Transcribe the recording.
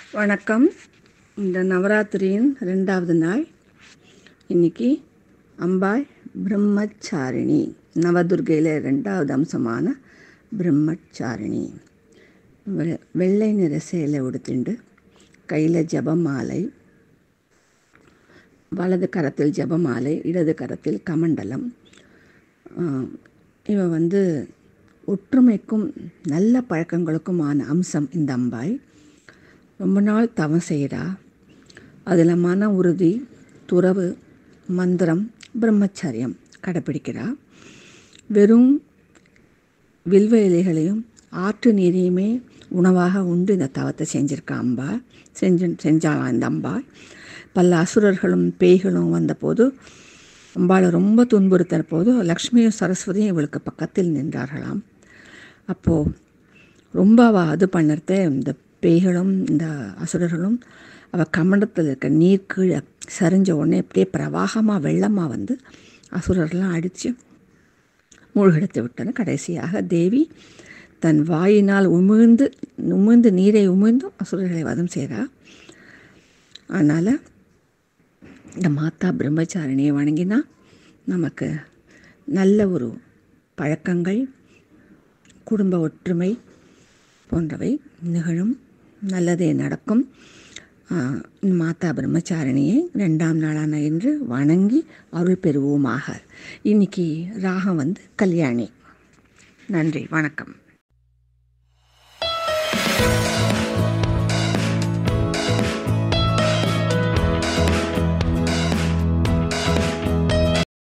வணக்கம். இந்த நவராத்திரியின் 2வது நாள். இன்றைக்கி அம்பாள் பிரம்மச்சாரிணி, நவதுர்கையில் 2வது அம்சமான பிரம்மச்சாரிணி. வெள்ளை நிற சேலை உடுத்திண்டு கையில் ஜபமாலை, வலது கரத்தில் ஜபமாலை, இடது கரத்தில் கமண்டலம். இவ ஒற்றுமைக்கும் நல்ல பழக்கங்களுக்குமான அம்சம் இந்த அம்பாள். ரொம்ப நாள் தவம் செய்கிறா. அதில் மன உறுதி, துறவு, மந்திரம், பிரம்மச்சரியம் கடைப்பிடிக்கிறா. வெறும் வில்வ இலைகளையும் ஆற்று நீரையுமே உணவாக உண்டு இந்த தவத்தை செஞ்சிருக்கா அம்பாள். செஞ்சாலாம் இந்த அம்பாள். பல அசுரர்களும் பேய்களும் வந்தபோது அம்பாளை ரொம்ப துன்புறுத்தின போது லக்ஷ்மியும் சரஸ்வதியும் இவளுக்கு பக்கத்தில் நின்றார்களாம். அப்போது ரொம்ப அவள் அது பண்ணுறத இந்த பேய்களும் இந்த அசுரர்களும் அவள் கமண்டத்தில் இருக்க நீர் கீழே சரிஞ்ச உடனே அப்படியே பிரவாகமாக வெள்ளமாக அசுரர்கள்லாம் அடித்து மூழ்கெடுத்து விட்டன. கடைசியாக தேவி தன் வாயினால் உமிழ்ந்து நீரை உமிழ்ந்தும் அசுரர்களை வதம் செய்கிறா. அதனால் இந்த மாதா பிரம்மச்சாரிணியை வணங்கினா நமக்கு நல்ல ஒரு பழக்கங்கள், குடும்ப ஒற்றுமை போன்றவை நிகழும், நல்லதே நடக்கும். மாதா பிரம்மச்சாரிணியை 2ஆம் நாளான இன்று வணங்கி அருள் பெறுவோமாக. இன்றைக்கி ராகம் கல்யாணி. நன்றி, வணக்கம்.